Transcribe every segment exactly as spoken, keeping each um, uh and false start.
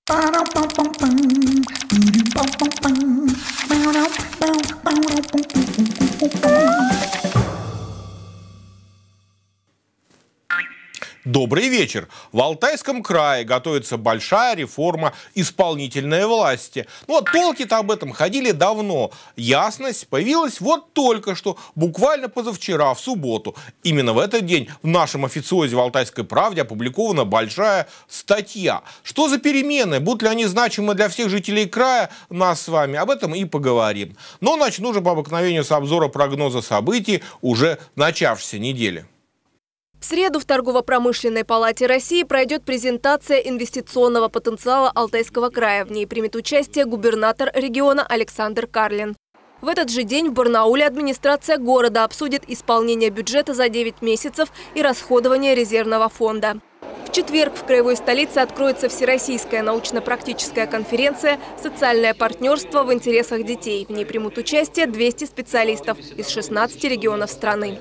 Добрый вечер. В Алтайском крае готовится большая реформа исполнительной власти. Ну, а толки-то об этом ходили давно. Ясность появилась вот только что, буквально позавчера, в субботу. Именно в этот день в нашем официозе в «Алтайской правде» опубликована большая статья. Что за перемены? Будут ли они значимы для всех жителей края? Нас с вами об этом и поговорим. Но начну же по обыкновению с обзора прогноза событий уже начавшейся недели. В среду в Торгово-промышленной палате России пройдет презентация инвестиционного потенциала Алтайского края. В ней примет участие губернатор региона Александр Карлин. В этот же день в Барнауле администрация города обсудит исполнение бюджета за девять месяцев и расходование резервного фонда. В четверг в краевой столице откроется Всероссийская научно-практическая конференция «Социальное партнерство в интересах детей». В ней примут участие двести специалистов из шестнадцати регионов страны.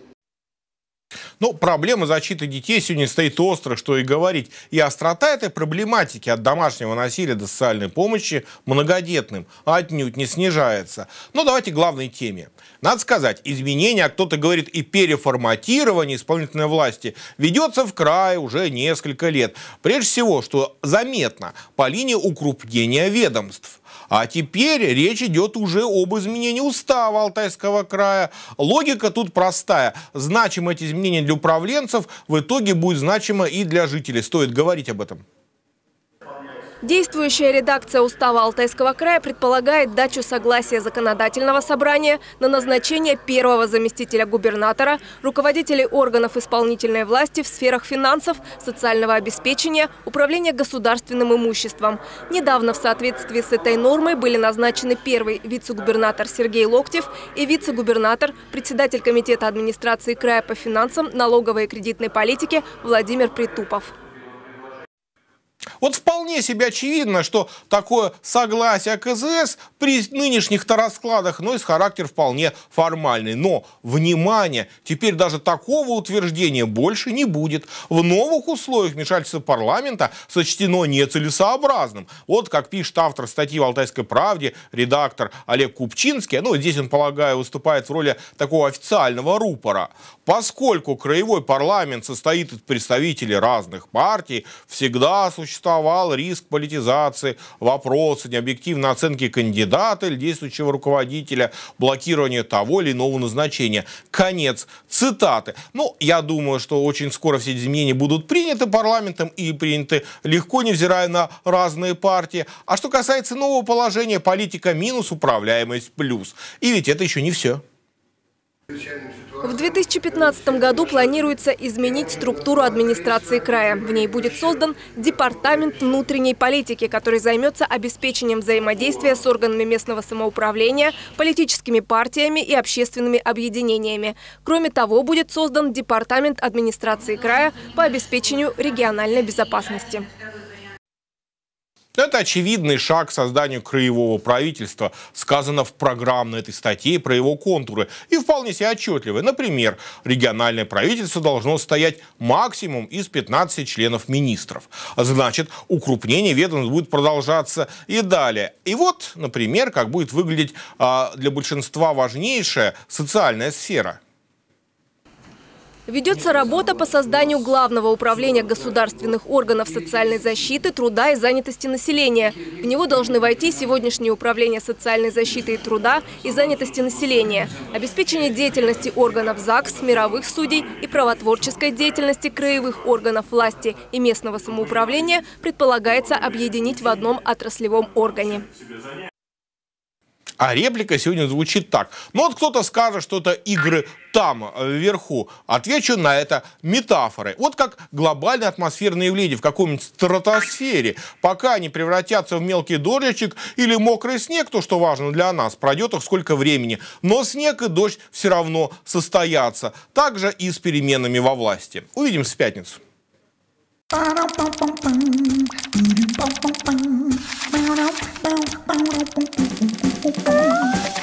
Но проблема защиты детей сегодня стоит остро, что и говорить. И острота этой проблематики от домашнего насилия до социальной помощи многодетным отнюдь не снижается. Но давайте к главной теме. Надо сказать, изменения, а кто-то говорит и переформатирование исполнительной власти, ведется в крае уже несколько лет. Прежде всего, что заметно, по линии укрупнения ведомств. А теперь речь идет уже об изменении устава Алтайского края. Логика тут простая. Значимо эти изменения для управленцев в итоге будет значимо и для жителей. Стоит говорить об этом. Действующая редакция устава Алтайского края предполагает дачу согласия законодательного собрания на назначение первого заместителя губернатора, руководителей органов исполнительной власти в сферах финансов, социального обеспечения, управления государственным имуществом. Недавно в соответствии с этой нормой были назначены первый вице-губернатор Сергей Локтев и вице-губернатор, председатель комитета администрации края по финансам, налоговой и кредитной политике Владимир Притупов. Вот вполне себе очевидно, что такое согласие ка зэ эс при нынешних-то раскладах носит характер вполне формальный. Но, внимание, теперь даже такого утверждения больше не будет. В новых условиях вмешательство парламента сочтено нецелесообразным. Вот как пишет автор статьи в «Алтайской правде», редактор Олег Купчинский, ну здесь он, полагаю, выступает в роли такого официального рупора. Поскольку краевой парламент состоит из представителей разных партий, всегда существует Существовал риск политизации, вопросы, необъективной оценки кандидата или действующего руководителя, блокирования того или иного назначения. Конец цитаты. Ну, я думаю, что очень скоро все эти изменения будут приняты парламентом и приняты легко, невзирая на разные партии. А что касается нового положения, политика минус, управляемость плюс. И ведь это еще не все. В две тысячи пятнадцатом году планируется изменить структуру администрации края. В ней будет создан департамент внутренней политики, который займется обеспечением взаимодействия с органами местного самоуправления, политическими партиями и общественными объединениями. Кроме того, будет создан департамент администрации края по обеспечению региональной безопасности. Это очевидный шаг к созданию краевого правительства. Сказано в программной этой статье про его контуры. И вполне себе отчетливо. Например, региональное правительство должно состоять максимум из пятнадцати членов министров. Значит, укрупнение ведомств будет продолжаться и далее. И вот, например, как будет выглядеть а, для большинства важнейшая социальная сфера. Ведется работа по созданию Главного управления государственных органов социальной защиты, труда и занятости населения. В него должны войти сегодняшние управления социальной защиты и труда и занятости населения, обеспечение деятельности органов ЗАГС, мировых судей и правотворческой деятельности краевых органов власти и местного самоуправления предполагается объединить в одном отраслевом органе. А реплика сегодня звучит так. Ну вот кто-то скажет, что это игры там, вверху. Отвечу на это метафорой. Вот как глобальное атмосферное явление в какой-нибудь стратосфере. Пока не превратятся в мелкий дождичек или мокрый снег, то, что важно для нас, пройдет их сколько времени. Но снег и дождь все равно состоятся. Также и с переменами во власти. Увидимся в пятницу. Thank you.